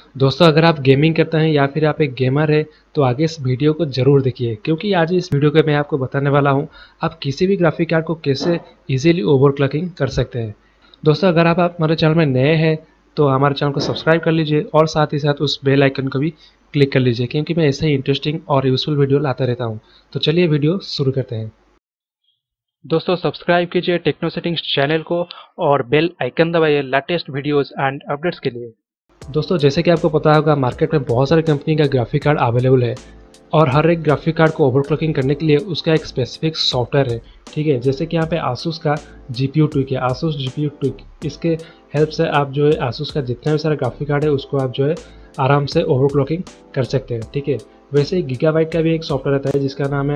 दोस्तों अगर आप गेमिंग करते हैं या फिर आप एक गेमर है तो आगे इस वीडियो को ज़रूर देखिए, क्योंकि आज इस वीडियो के मैं आपको बताने वाला हूं आप किसी भी ग्राफिक कार्ड को कैसे इजीली ओवरक्लॉकिंग कर सकते हैं। दोस्तों अगर आप हमारे चैनल में नए हैं तो हमारे चैनल को सब्सक्राइब कर लीजिए और साथ ही साथ उस बेल आइकन को भी क्लिक कर लीजिए, क्योंकि मैं ऐसे ही इंटरेस्टिंग और यूजफुल वीडियो लाता रहता हूँ। तो चलिए वीडियो शुरू करते हैं। दोस्तों सब्सक्राइब कीजिए टेक्नो सेटिंग्स चैनल को और बेल आइकन दबाइए लेटेस्ट वीडियोस एंड अपडेट्स के लिए। दोस्तों जैसे कि आपको पता होगा मार्केट में बहुत सारे कंपनी का ग्राफिक कार्ड अवेलेबल है और हर एक ग्राफिक कार्ड को ओवरक्लॉकिंग करने के लिए उसका एक स्पेसिफिक सॉफ्टवेयर है। ठीक है, जैसे कि यहाँ पे आसूस का GPU ट्विक है, आसूस GPU ट्विक। इसके हेल्प से आप जो है आसूस का जितना भी सारा ग्राफिक कार्ड है उसको आप जो है आराम से ओवरक्लॉकिंग कर सकते हैं। ठीक है, वैसे ही गीगाबाइट का भी एक सॉफ्टवेयर आता है जिसका नाम है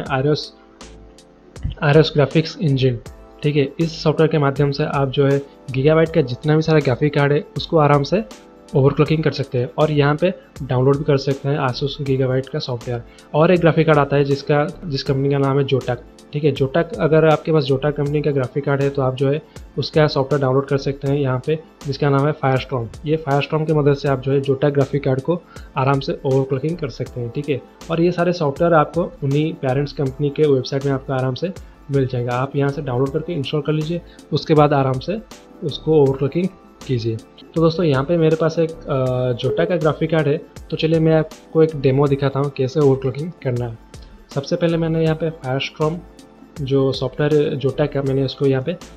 आरएस ग्राफिक्स इंजन। ठीक है, इस सॉफ्टवेयर के माध्यम से आप जो है गीगाबाइट का जितना भी सारा ग्राफिक कार्ड है उसको आराम से ओवरक्लॉकिंग कर सकते हैं और यहाँ पे डाउनलोड भी कर सकते हैं आसूस गीगाबाइट का सॉफ्टवेयर। और एक ग्राफिक कार्ड आता है जिस कंपनी का नाम है जोटक। ठीक है, जोटक, अगर आपके पास जोटक कंपनी का ग्राफिक कार्ड है तो आप जो है उसका सॉफ्टवेयर डाउनलोड कर सकते हैं यहाँ पे, जिसका नाम है फायरस्टॉर्म। ये फायरस्टॉर्म की मदद से आप जो है जोटक ग्राफिक कार्ड को आराम से ओवरक्लॉकिंग कर सकते हैं। ठीक है, और ये सारे सॉफ्टवेयर आपको उन्हीं पेरेंट्स कंपनी के वेबसाइट में आपको आराम से मिल जाएगा। आप यहाँ से डाउनलोड करके इंस्टॉल कर लीजिए, उसके बाद आराम से उसको ओवरक्लॉकिंग कीजिए। तो दोस्तों यहाँ पे मेरे पास एक जोटा का ग्राफिक कार्ड है, तो चलिए मैं आपको एक डेमो दिखाता हूँ कैसे ओवरक्लॉकिंग करना है। सबसे पहले मैंने यहाँ पे फायरस्टॉर्म जो सॉफ्टवेयर जोटा का मैंने उसको यहाँ पे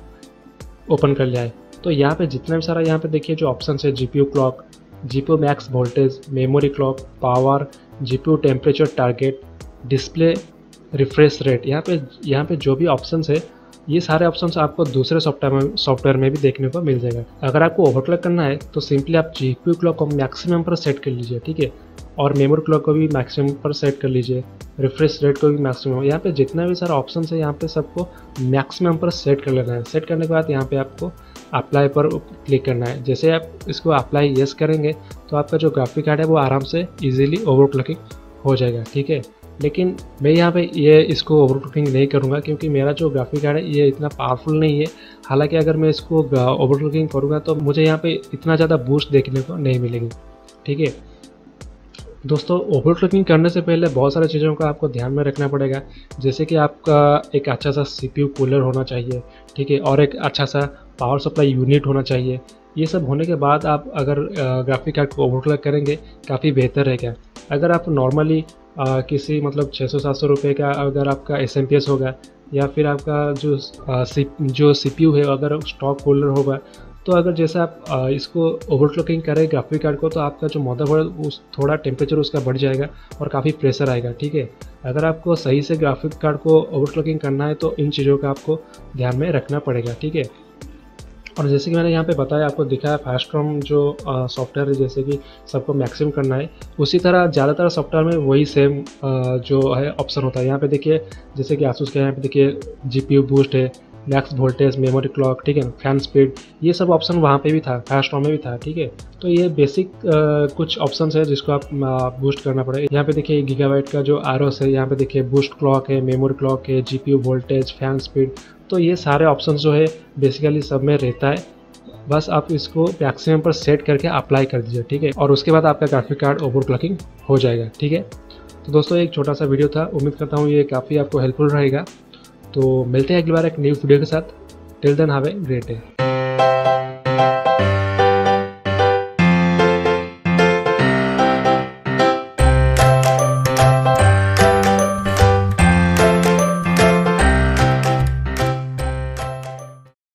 ओपन कर लिया है। तो यहाँ पे जितना भी सारा यहाँ पे देखिए जो ऑप्शन है, GPU clock, GPU max voltage, memory clock, power, GPU temperature target, display refresh rate, यहाँ पे जो भी ऑप्शंस है ये सारे ऑप्शंस आपको दूसरे सॉफ्टवेयर में भी देखने को मिल जाएगा। अगर आपको ओवरक्लॉक करना है तो सिंपली आप GPU क्लॉक को मैक्सिमम पर सेट कर लीजिए। ठीक है, और मेमोरी क्लॉक को भी मैक्सिमम पर सेट कर लीजिए, रिफ्रेश रेट को भी मैक्सिमम। यहाँ पे जितना भी सारा ऑप्शन है यहाँ पे सबको मैक्सिमम पर सेट कर लेना है। सेट करने के बाद यहाँ पे आपको अप्लाई पर क्लिक करना है। जैसे आप इसको अप्लाई यस करेंगे तो आपका जो ग्राफिक कार्ड है वो आराम से ईजिली ओवरक्लॉकिंग हो जाएगा। ठीक है, लेकिन मैं यहाँ पे इसको ओवरक्लॉकिंग नहीं करूँगा क्योंकि मेरा जो ग्राफिक कार्ड है ये इतना पावरफुल नहीं है। हालांकि अगर मैं इसको ओवरक्लॉकिंग करूँगा तो मुझे यहाँ पे इतना ज़्यादा बूस्ट देखने को नहीं मिलेगी। ठीक है दोस्तों, ओवरक्लॉकिंग करने से पहले बहुत सारी चीज़ों का आपको ध्यान में रखना पड़ेगा, जैसे कि आपका एक अच्छा सा CPU कूलर होना चाहिए। ठीक है, और एक अच्छा सा पावर सप्लाई यूनिट होना चाहिए। ये सब होने के बाद आप अगर ग्राफिक कार्ड को ओवरक्लॉक करेंगे काफ़ी बेहतर रहेगा। अगर आप नॉर्मली किसी मतलब 600-700 रुपये का अगर आपका SMP होगा या फिर आपका जो CPU है अगर स्टॉक होल्डर होगा, तो अगर जैसे आप इसको ओवरक्लॉकिंग करें ग्राफिक कार्ड को तो आपका जो मदरबोर्ड उस थोड़ा टेम्परेचर उसका बढ़ जाएगा और काफ़ी प्रेशर आएगा। ठीक है, अगर आपको सही से ग्राफिक कार्ड को ओवरक्लॉकिंग करना है तो इन चीज़ों का आपको ध्यान में रखना पड़ेगा। ठीक है, और जैसे कि मैंने यहाँ पे बताया, आपको दिखाया फायरस्टॉर्म जो सॉफ्टवेयर है जैसे कि सबको मैक्सिमम करना है, उसी तरह ज़्यादातर सॉफ्टवेयर में वही सेम जो है ऑप्शन होता है। यहाँ पे देखिए जैसे कि आसूस के यहाँ पे देखिए GPU बूस्ट है, मैक्स वोल्टेज, मेमोरी क्लॉक, ठीक है, फैन स्पीड, ये सब ऑप्शन वहाँ पे भी था, फायरस्टॉर्म में भी था। ठीक है, तो ये बेसिक कुछ ऑप्शंस है जिसको आप बूस्ट करना पड़ेगा। यहाँ पे देखिए गीगाबाइट का जो आरओएस है, यहाँ पे देखिए बूस्ट क्लॉक है, मेमोरी क्लॉक है, GPU वोल्टेज, फैन स्पीड, तो ये सारे ऑप्शन जो है बेसिकली सब में रहता है। बस आप इसको मैक्सिमम पर सेट करके अप्लाई कर दीजिए। ठीक है, और उसके बाद आपका ग्राफिक कार्ड ओवरक्लॉकिंग हो जाएगा। ठीक है, तो दोस्तों एक छोटा सा वीडियो था, उम्मीद करता हूँ ये काफ़ी आपको हेल्पफुल रहेगा। तो मिलते हैं अगली बार एक न्यू वीडियो के साथ। Till then have a great day.